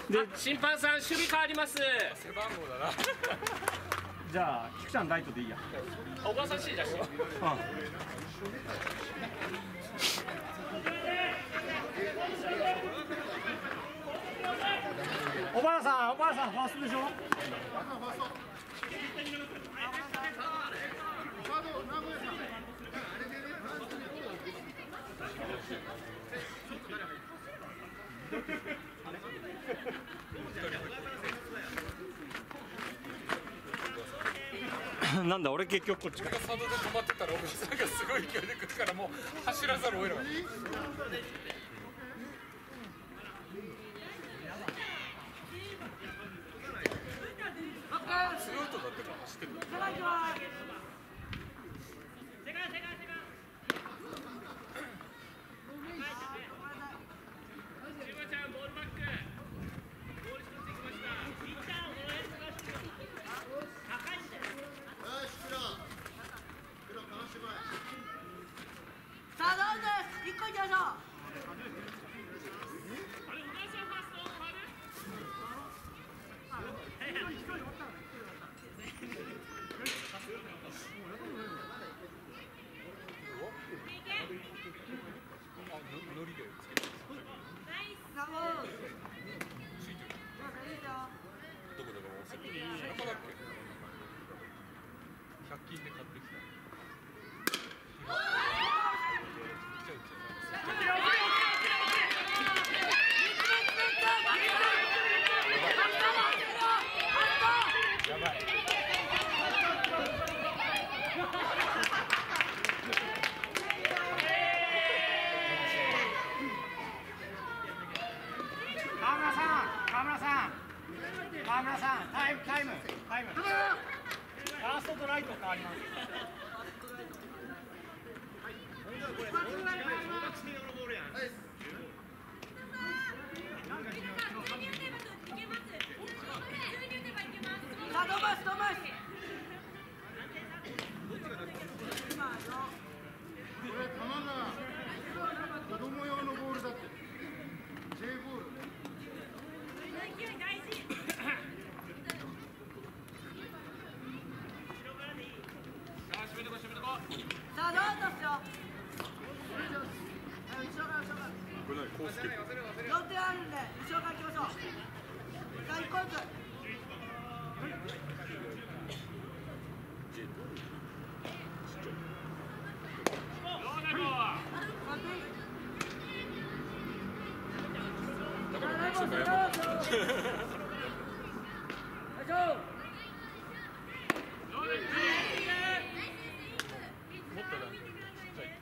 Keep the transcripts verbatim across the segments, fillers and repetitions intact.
で審判さん守備変わります。 背番号だな。 じゃあ菊ちゃんライトでいいや。 小川さん C 出して。うん。 小原さん、小原さんファーストでしょ。なんだ俺結局こっちか。 俺がサードで止まってたら、おじさんがすごい勢いで来るからもう走らざるを得ない。ツーアウトだってから走ってる。 さあ、どうです。一個いきましょう。 ノリでナイス。 どこでも忘れてる。背中だっけ？百均で買ってきた。やばい。 川村さん、川村さん、川村さん、タイム、タイム、タイム。ファーストとライト変わります。 さあ、飛ばす飛ばす。 これ球が子供用のボールだって。J ボール。 さあ、どうぞっすよ。後ろから後ろから。 これ何？コースケ。 よんてんあるんで、後ろから行きましょう。さあ、一個ずつ。 だからこっちがやばい。もっとなんかちっちゃい。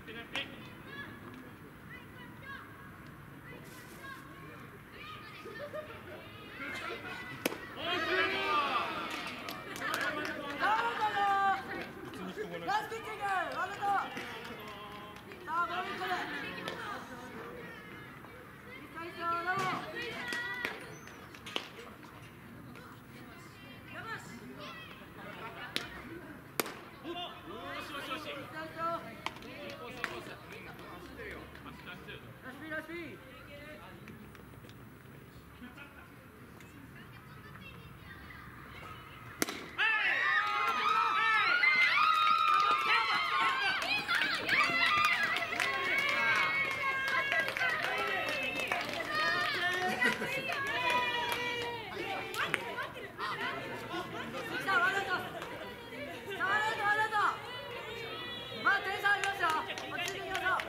ラスピッチング、ワンアウト。さあ、ボールこれ。一回一回ラボ。ラスピーラスピー。まあ、点差ありますよ。落ち着いていきましょう。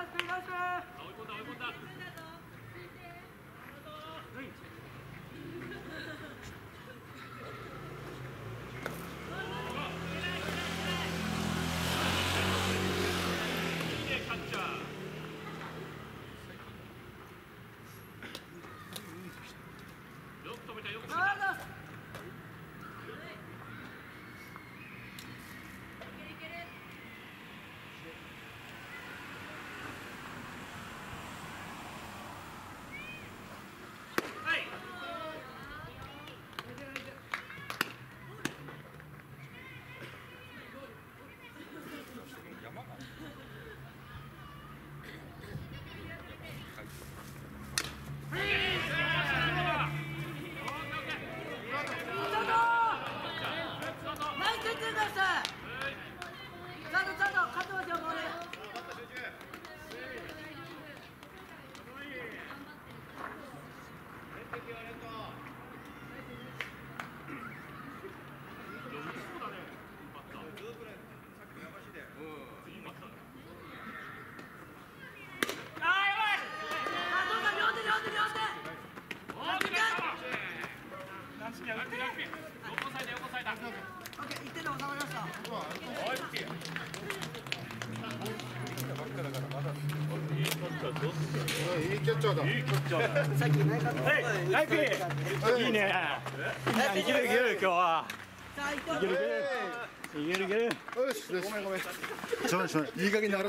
スナイス追い込んだ追い込んだ。 いいキャッチャーだ。いいキャッチャーだ。 さっきないかった。ナイピー。いいね。いけるいける今日は。いけるいける。いけるいける。 よし、ごめんごめん。ちょっといい加減に。